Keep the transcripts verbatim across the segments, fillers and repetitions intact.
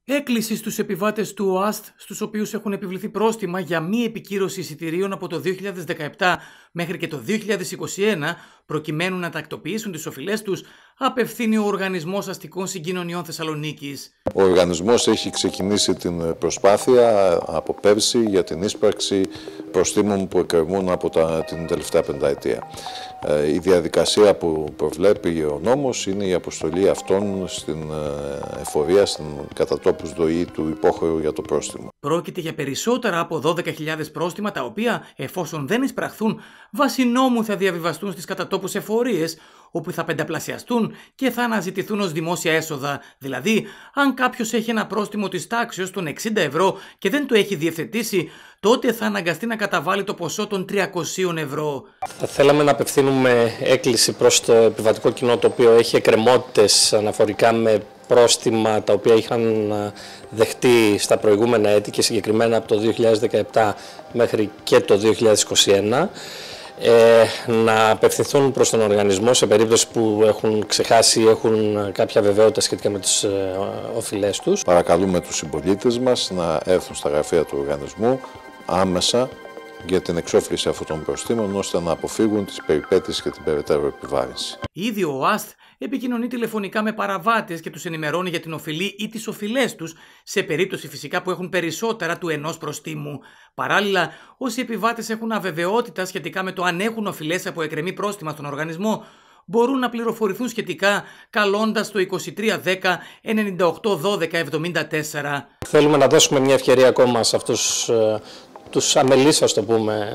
Έκκληση στους επιβάτες του ΟΑΣΤ, στους οποίους έχουν επιβληθεί πρόστιμα για μη επικύρωση εισιτηρίων από το δύο χιλιάδες δεκαεπτά μέχρι και το δύο χιλιάδες είκοσι ένα, προκειμένου να τακτοποιήσουν τις οφειλές τους, απευθύνει ο Οργανισμός Αστικών Συγκοινωνιών Θεσσαλονίκης. Ο οργανισμός έχει ξεκινήσει την προσπάθεια από πέρσι για την ίσπραξη προστίμων που εκκρεμούν από τα, την τελευταία πενταετία. Η διαδικασία που προβλέπει ο νόμος είναι η αποστολή αυτών στην εφορία, στην κατατόπους ΔΟΗ του υπόχρεου για το πρόστιμο. Πρόκειται για περισσότερα από δώδεκα χιλιάδες πρόστιμα, τα οποία, εφόσον δεν εισπραχθούν, βάσει νόμου θα διαβιβαστούν στις κατατόπους εφορίες, όπου θα πενταπλασιαστούν και θα αναζητηθούν ως δημόσια έσοδα. Δηλαδή, αν κάποιος έχει ένα πρόστιμο της τάξεως των εξήντα ευρώ και δεν το έχει διευθετήσει, τότε θα αναγκαστεί να καταβάλει το ποσό των τριακοσίων ευρώ. Θα θέλαμε να απευθύνουμε έκκληση προς το επιβατικό κοινό, το οποίο έχει εκκρεμότητες αναφορικά με πρόστιμα τα οποία είχαν δεχτεί στα προηγούμενα έτη και συγκεκριμένα από το δύο χιλιάδες δεκαεπτά μέχρι και το δύο χιλιάδες είκοσι ένα. Ε, να απευθυνθούν προς τον οργανισμό σε περίπτωση που έχουν ξεχάσει ή έχουν κάποια βεβαιότητα σχετικά με τις ε, οφειλές τους. Παρακαλούμε τους συμπολίτες μας να έρθουν στα γραφεία του οργανισμού άμεσα για την εξόφληση αυτών των προστίμων, ώστε να αποφύγουν τις περιπέτειες και την περαιτέρω επιβάρυνση. Ήδη ο ΟΑΣΤ επικοινωνεί τηλεφωνικά με παραβάτες και τους ενημερώνει για την οφειλή ή τις οφειλές τους, σε περίπτωση φυσικά που έχουν περισσότερα του ενός προστίμου. Παράλληλα, όσοι επιβάτες έχουν αβεβαιότητα σχετικά με το αν έχουν οφειλές από εκκρεμή πρόστιμα στον οργανισμό, μπορούν να πληροφορηθούν σχετικά καλώντας το είκοσι τρία δέκα ενενήντα οκτώ δώδεκα εβδομήντα τέσσερα. Θέλουμε να δώσουμε μια ευκαιρία ακόμα σε αυτούς τους αμελείς, ας το πούμε,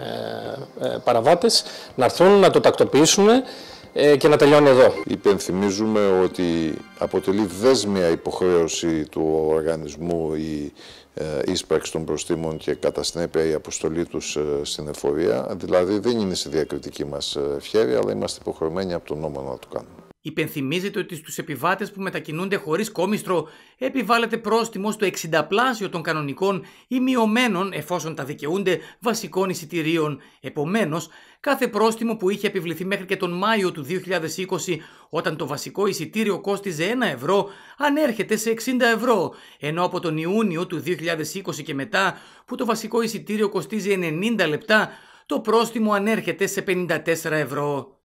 παραβάτες, να έρθουν να το τακτοποιήσουν και να τελειώνει εδώ. Υπενθυμίζουμε ότι αποτελεί δέσμια υποχρέωση του οργανισμού η ίσπραξη των προστίμων και κατά συνέπεια η αποστολή τους στην εφορία. Δηλαδή δεν είναι σε διακριτική μας ευχέρεια, αλλά είμαστε υποχρεωμένοι από τον νόμο να το κάνουμε. Υπενθυμίζεται ότι στους επιβάτες που μετακινούνται χωρίς κόμιστρο επιβάλλεται πρόστιμο στο εξινταπλάσιο των κανονικών ή μειωμένων, εφόσον τα δικαιούνται, βασικών εισιτηρίων. Επομένως, κάθε πρόστιμο που είχε επιβληθεί μέχρι και τον Μάιο του δύο χιλιάδες είκοσι, όταν το βασικό εισιτήριο κόστιζε ένα ευρώ, ανέρχεται σε εξήντα ευρώ, ενώ από τον Ιούνιο του δύο χιλιάδες είκοσι και μετά, που το βασικό εισιτήριο κοστίζει ενενήντα λεπτά, το πρόστιμο ανέρχεται σε πενήντα τέσσερα ευρώ.